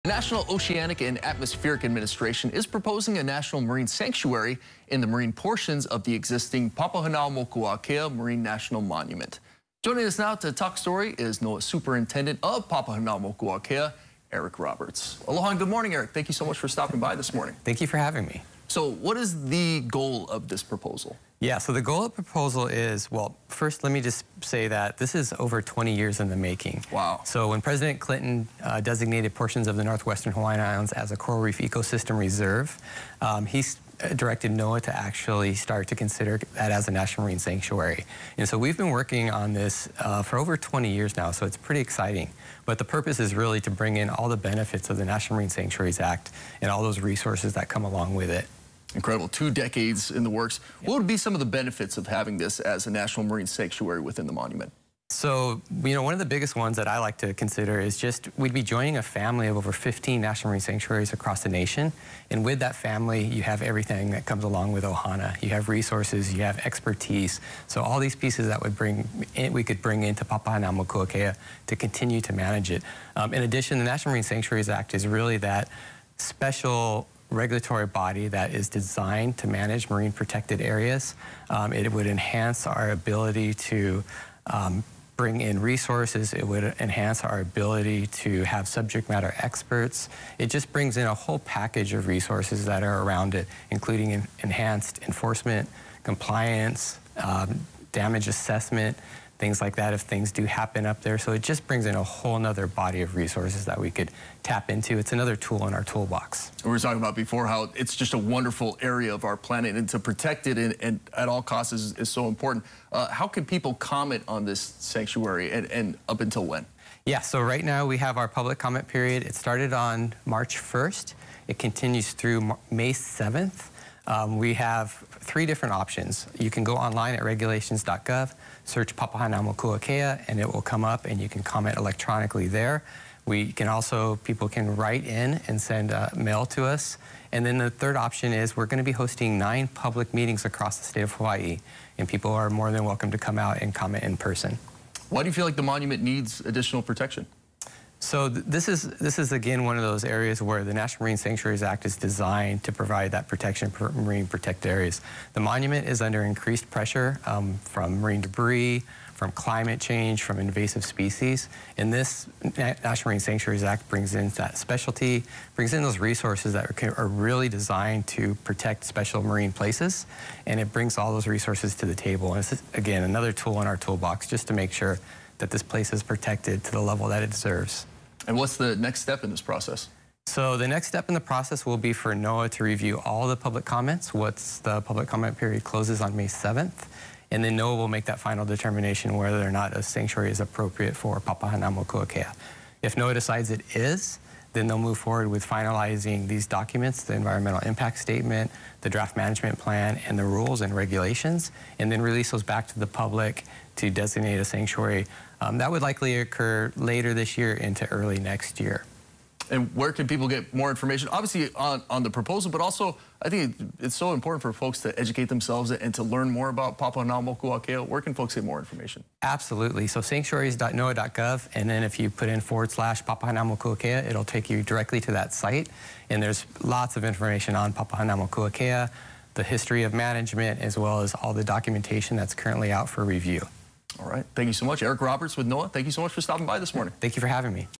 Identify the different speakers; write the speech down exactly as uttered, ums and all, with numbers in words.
Speaker 1: The National Oceanic and Atmospheric Administration is proposing a national marine sanctuary in the marine portions of the existing Papahanaumokuakea Marine National Monument. Joining us now to talk story is NOAA Superintendent of Papahanaumokuakea, Eric Roberts. Aloha and good morning, Eric. Thank you so much for stopping by this morning.
Speaker 2: Thank you for having me.
Speaker 1: So what is the goal of this proposal?
Speaker 2: Yeah, so the goal of the proposal is, well, first let me just say that this is over twenty years in the making.
Speaker 1: Wow.
Speaker 2: So when President Clinton uh, designated portions of the northwestern Hawaiian Islands as a coral reef ecosystem reserve, um, he directed NOAA to actually start to consider that as a national marine sanctuary. And so we've been working on this uh, for over twenty years now, so it's pretty exciting. But the purpose is really to bring in all the benefits of the National Marine Sanctuaries Act and all those resources that come along with it.
Speaker 1: Incredible. Two decades in the works. Yep. What would be some of the benefits of having this as a national marine sanctuary within the monument?
Speaker 2: So, you know, one of the biggest ones that I like to consider is just we'd be joining a family of over fifteen national marine sanctuaries across the nation. And with that family, you have everything that comes along with Ohana. You have resources, you have expertise. So all these pieces that would bring in, we could bring into Papahanaumokuakea to continue to manage it. Um, in addition, the National Marine Sanctuaries Act is really that special regulatory body that is designed to manage marine protected areas. Um, it would enhance our ability to um, bring in resources. It would enhance our ability to have subject matter experts. It just brings in a whole package of resources that are around it, including en enhanced enforcement, compliance, um, damage assessment, things like that if things do happen up there. So it just brings in a whole nother body of resources that we could tap into. It's another tool in our toolbox.
Speaker 1: We were talking about before how it's just a wonderful area of our planet, and to protect it and, and at all costs is, is so important. Uh, how can people comment on this sanctuary, and, and up until when?
Speaker 2: Yeah, so right now we have our public comment period. It started on March first. It continues through May seventh. Um, we have three different options. You can go online at regulations dot gov, search Papahanaumokuakea, and it will come up, and you can comment electronically there. We can also, people can write in and send uh, mail to us. And then the third option is we're going to be hosting nine public meetings across the state of Hawaii, and people are more than welcome to come out and comment in person.
Speaker 1: Why do you feel like the monument needs additional protection?
Speaker 2: So th this is, this is again, one of those areas where the National Marine Sanctuaries Act is designed to provide that protection for marine protected areas. The monument is under increased pressure um, from marine debris, from climate change, from invasive species. And this National Marine Sanctuaries Act brings in that specialty, brings in those resources that are, are really designed to protect special marine places. And it brings all those resources to the table. And it's, again, another tool in our toolbox just to make sure that this place is protected to the level that it deserves.
Speaker 1: And what's the next step in this process?
Speaker 2: So the next step in the process will be for NOAA to review all the public comments. What's the public comment period closes on May seventh. And then NOAA will make that final determination whether or not a sanctuary is appropriate for Papahanaumokuakea. If NOAA decides it is, then they'll move forward with finalizing these documents, the environmental impact statement, the draft management plan, and the rules and regulations, and then release those back to the public to designate a sanctuary. Um, that would likely occur later this year into early next year.
Speaker 1: And where can people get more information? Obviously on, on the proposal, but also I think it's so important for folks to educate themselves and to learn more about Papahanaumokuakea. Where can folks get more information?
Speaker 2: Absolutely. So sanctuaries dot noaa dot gov, and then if you put in forward slash Papahanaumokuakea, it'll take you directly to that site. And there's lots of information on Papahanaumokuakea, the history of management, as well as all the documentation that's currently out for review.
Speaker 1: All right. Thank you so much. Eric Roberts with NOAA. Thank you so much for stopping by this morning.
Speaker 2: Thank you for having me.